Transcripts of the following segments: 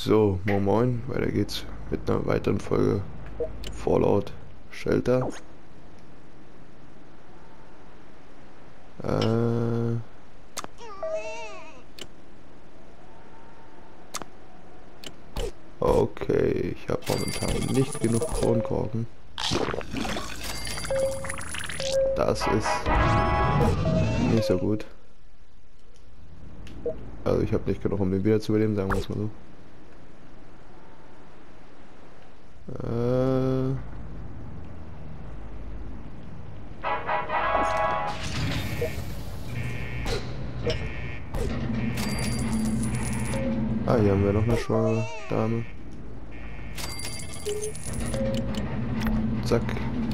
So, moin moin, weiter geht's mit einer weiteren Folge Fallout Shelter. Okay, ich habe momentan nicht genug Kronkorken. Das ist nicht so gut. Also ich habe nicht genug, um den wieder zu überleben, sagen wir es mal so. Hier haben wir noch eine schwangere Dame. Zack.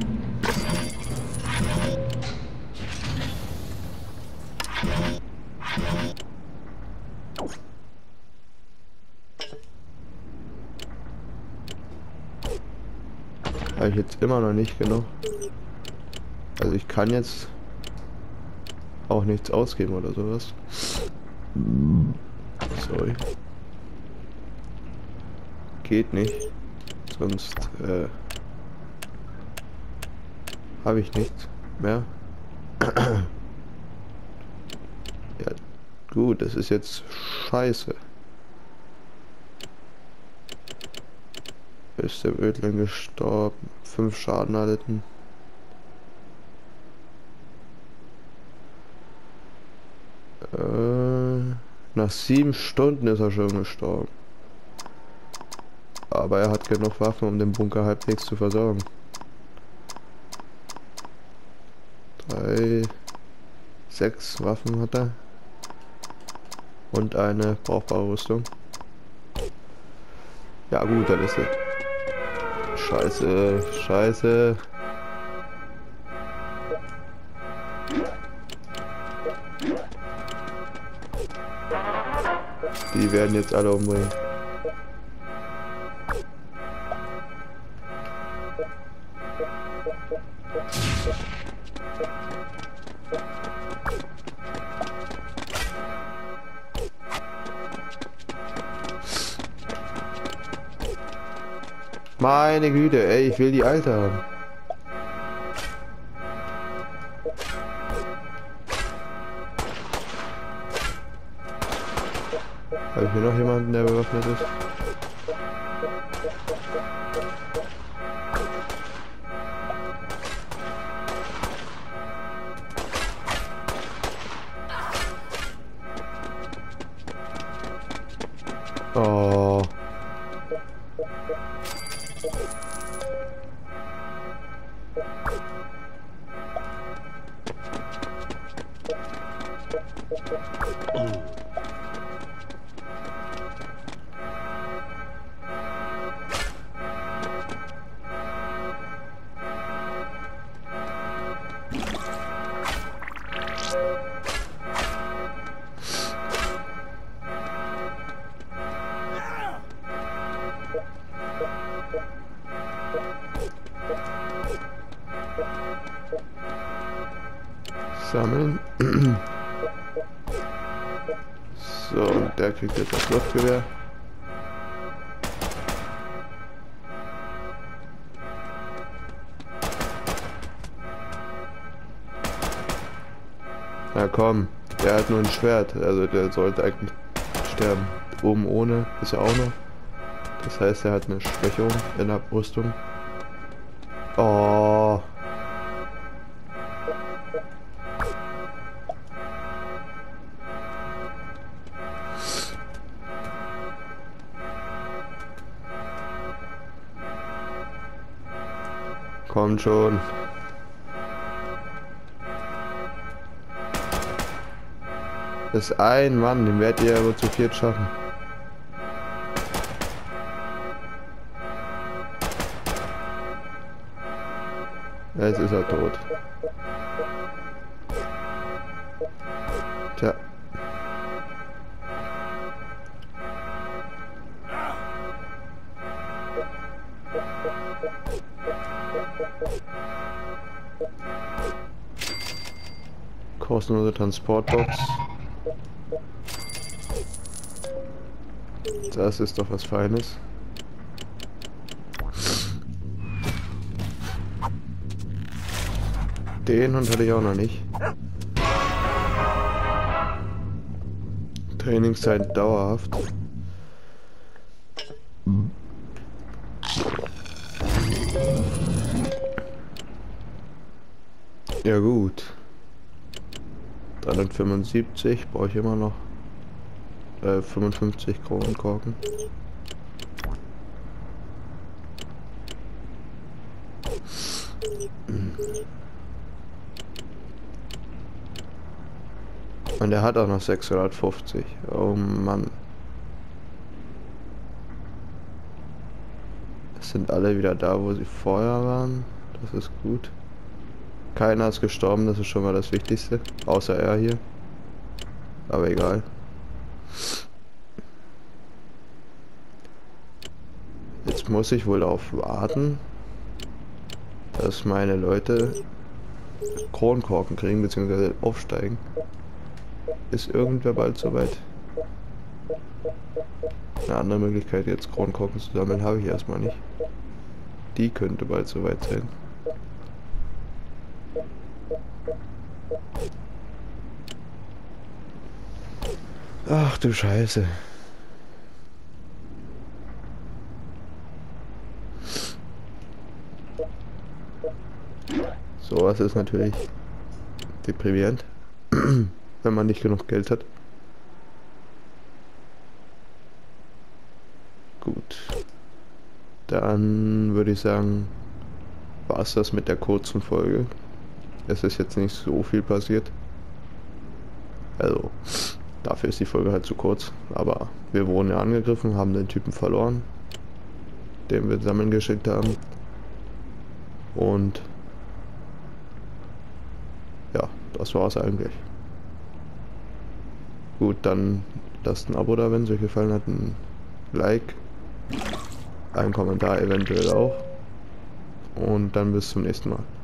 Habe ich jetzt immer noch nicht genug. Also ich kann jetzt auch nichts ausgeben oder sowas. Sorry. Geht nicht. Sonst habe ich nichts mehr. Ja, gut, das ist jetzt scheiße. Ist der Ödling gestorben. 5 Schaden erlitten. Nach 7 Stunden ist er schon gestorben. Aber er hat genug Waffen, um den Bunker halbwegs zu versorgen. 6 Waffen hat er. Und eine brauchbare Rüstung. Ja gut, dann ist es. Scheiße, scheiße. Die werden jetzt alle umbringen. Meine Güte, ey, ich will die Alte haben. Habe ich hier noch jemanden, der bewaffnet ist? Oh. Sammeln. So, und der kriegt jetzt das Luftgewehr. Na komm, der hat nur ein Schwert, also der sollte eigentlich sterben. Oben ohne ist er auch noch. Das heißt, er hat eine Schwächung in der Rüstung. Oh. Kommt schon. Das ist ein Mann, den werdet ihr aber zu viert schaffen. Jetzt ist er tot. Tja. Kostenlose Transportbox. Das ist doch was Feines. Den Hund hatte ich auch noch nicht. Trainingszeit dauerhaft. Ja gut. 375 brauche ich immer noch. 55 Kronkorken. Und er hat auch noch 650. Oh Mann. Es sind alle wieder da, wo sie vorher waren. Das ist gut. Keiner ist gestorben, das ist schon mal das Wichtigste. Außer er hier. Aber egal. Jetzt muss ich wohl darauf warten, dass meine Leute Kronkorken kriegen, beziehungsweise aufsteigen. Ist irgendwer bald soweit? Eine andere Möglichkeit, jetzt Kronkorken zu sammeln, habe ich erstmal nicht. Die könnte bald soweit sein. Ach du Scheiße. Sowas ist natürlich deprimierend, wenn man nicht genug Geld hat. Gut. Dann würde ich sagen, war es das mit der kurzen Folge. Es ist jetzt nicht so viel passiert. Also, dafür ist die Folge halt zu kurz. Aber wir wurden ja angegriffen, haben den Typen verloren, den wir sammeln geschickt haben. Und ja, das war's eigentlich. Gut, dann lasst ein Abo da, wenn es euch gefallen hat, ein Like, ein Kommentar eventuell auch. Und dann bis zum nächsten Mal.